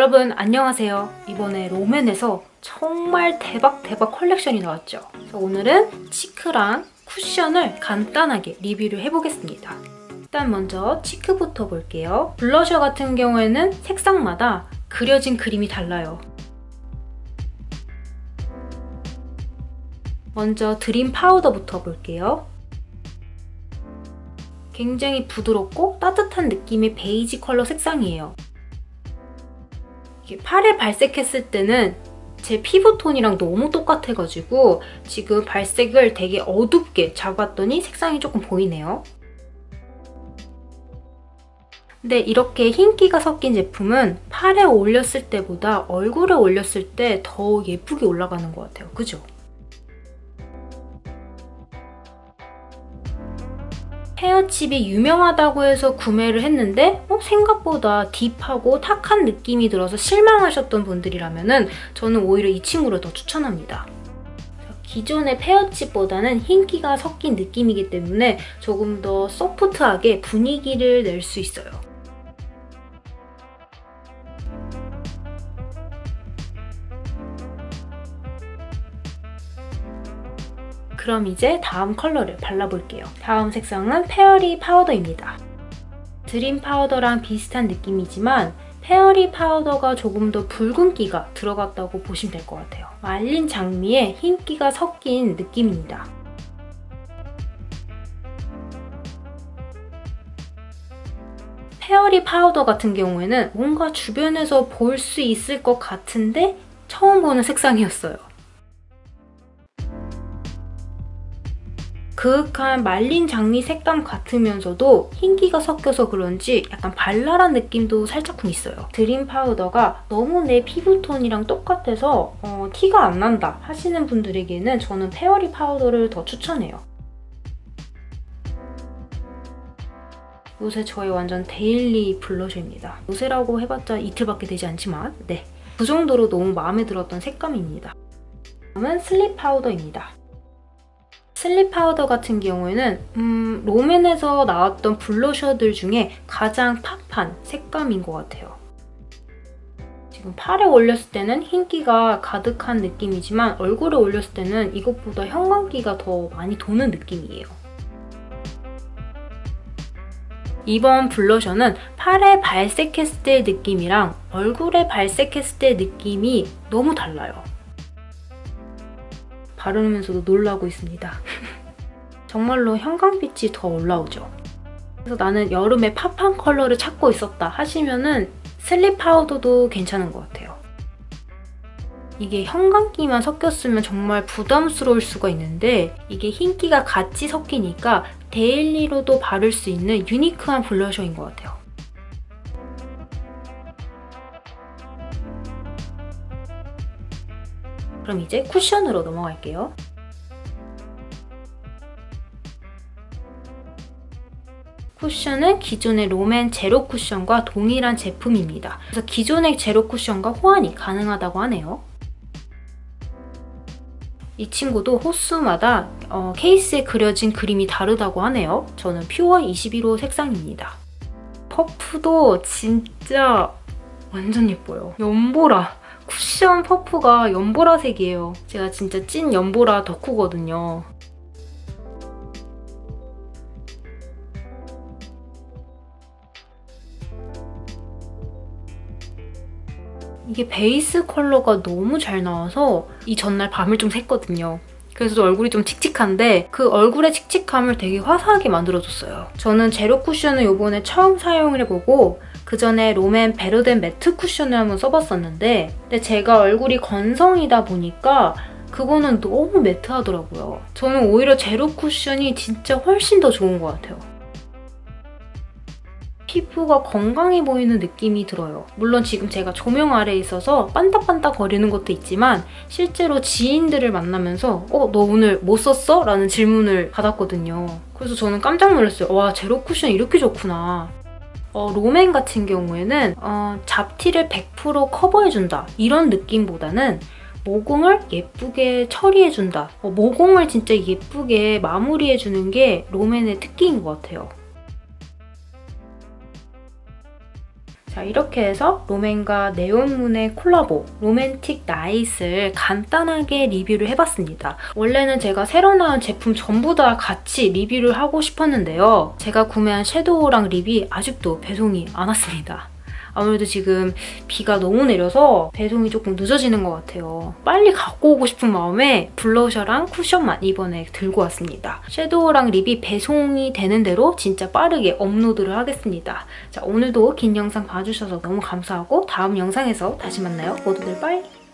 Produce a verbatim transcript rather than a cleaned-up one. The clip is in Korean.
여러분 안녕하세요. 이번에 롬앤에서 정말 대박 대박 컬렉션이 나왔죠. 그래서 오늘은 치크랑 쿠션을 간단하게 리뷰를 해보겠습니다. 일단 먼저 치크부터 볼게요. 블러셔 같은 경우에는 색상마다 그려진 그림이 달라요. 먼저 드림 파우더부터 볼게요. 굉장히 부드럽고 따뜻한 느낌의 베이지 컬러 색상이에요. 팔에 발색했을 때는 제 피부톤이랑 너무 똑같아가지고 지금 발색을 되게 어둡게 잡았더니 색상이 조금 보이네요. 근데 이렇게 흰기가 섞인 제품은 팔에 올렸을 때보다 얼굴에 올렸을 때 더 예쁘게 올라가는 것 같아요. 그죠? 헤어칩이 유명하다고 해서 구매를 했는데 어, 생각보다 딥하고 탁한 느낌이 들어서 실망하셨던 분들이라면 저는 오히려 이 친구를 더 추천합니다. 기존의 페어칩보다는 흰기가 섞인 느낌이기 때문에 조금 더 소프트하게 분위기를 낼 수 있어요. 그럼 이제 다음 컬러를 발라볼게요. 다음 색상은 페어리 파우더입니다. 드림 파우더랑 비슷한 느낌이지만 페어리 파우더가 조금 더 붉은기가 들어갔다고 보시면 될 것 같아요. 말린 장미에 흰기가 섞인 느낌입니다. 페어리 파우더 같은 경우에는 뭔가 주변에서 볼 수 있을 것 같은데 처음 보는 색상이었어요. 그윽한 말린 장미 색감 같으면서도 흰기가 섞여서 그런지 약간 발랄한 느낌도 살짝쿵 있어요. 드림 파우더가 너무 내 피부톤이랑 똑같아서 어, 티가 안 난다 하시는 분들에게는 저는 페어리 파우더를 더 추천해요. 요새 저의 완전 데일리 블러셔입니다. 요새라고 해봤자 이틀밖에 되지 않지만 네, 그 정도로 너무 마음에 들었던 색감입니다. 다음은 슬립 파우더입니다. 슬립 파우더 같은 경우에는 음, 롬앤에서 나왔던 블러셔들 중에 가장 팝한 색감인 것 같아요. 지금 팔에 올렸을 때는 흰기가 가득한 느낌이지만 얼굴에 올렸을 때는 이것보다 형광기가 더 많이 도는 느낌이에요. 이번 블러셔는 팔에 발색했을 때의 느낌이랑 얼굴에 발색했을 때의 느낌이 너무 달라요. 바르면서도 놀라고 있습니다. 정말로 형광빛이 더 올라오죠. 그래서 나는 여름에 팝한 컬러를 찾고 있었다 하시면은 슬립 파우더도 괜찮은 것 같아요. 이게 형광기만 섞였으면 정말 부담스러울 수가 있는데 이게 흰기가 같이 섞이니까 데일리로도 바를 수 있는 유니크한 블러셔인 것 같아요. 그럼 이제 쿠션으로 넘어갈게요. 쿠션은 기존의 롬앤 제로 쿠션과 동일한 제품입니다. 그래서 기존의 제로 쿠션과 호환이 가능하다고 하네요. 이 친구도 호수마다 어, 케이스에 그려진 그림이 다르다고 하네요. 저는 퓨어 이십일 호 색상입니다. 퍼프도 진짜 완전 예뻐요. 연보라! 쿠션 퍼프가 연보라색이에요. 제가 진짜 찐 연보라 덕후거든요. 이게 베이스 컬러가 너무 잘 나와서 이 전날 밤을 좀 샜거든요. 그래서 얼굴이 좀 칙칙한데 그 얼굴의 칙칙함을 되게 화사하게 만들어줬어요. 저는 제로 쿠션을 이번에 처음 사용을 해보고 그 전에 롬앤 베르덴 매트 쿠션을 한번 써봤었는데 근데 제가 얼굴이 건성이다 보니까 그거는 너무 매트하더라고요. 저는 오히려 제로 쿠션이 진짜 훨씬 더 좋은 것 같아요. 피부가 건강해 보이는 느낌이 들어요. 물론 지금 제가 조명 아래에 있어서 반딱반딱 거리는 것도 있지만 실제로 지인들을 만나면서 어, 너 오늘 뭐 썼어? 라는 질문을 받았거든요. 그래서 저는 깜짝 놀랐어요. 와, 제로 쿠션 이렇게 좋구나. 어, 롬앤 같은 경우에는 어, 잡티를 백 퍼센트 커버해준다 이런 느낌보다는 모공을 예쁘게 처리해준다. 어, 모공을 진짜 예쁘게 마무리해주는 게 롬앤의 특기인 것 같아요. 자, 이렇게 해서 롬앤과 네온문의 콜라보 로맨틱 나잇을 간단하게 리뷰를 해봤습니다. 원래는 제가 새로 나온 제품 전부 다 같이 리뷰를 하고 싶었는데요. 제가 구매한 섀도우랑 립이 아직도 배송이 안 왔습니다. 아무래도 지금 비가 너무 내려서 배송이 조금 늦어지는 것 같아요. 빨리 갖고 오고 싶은 마음에 블러셔랑 쿠션만 이번에 들고 왔습니다. 섀도우랑 립이 배송이 되는 대로 진짜 빠르게 업로드를 하겠습니다. 자, 오늘도 긴 영상 봐주셔서 너무 감사하고 다음 영상에서 다시 만나요. 모두들 빠이!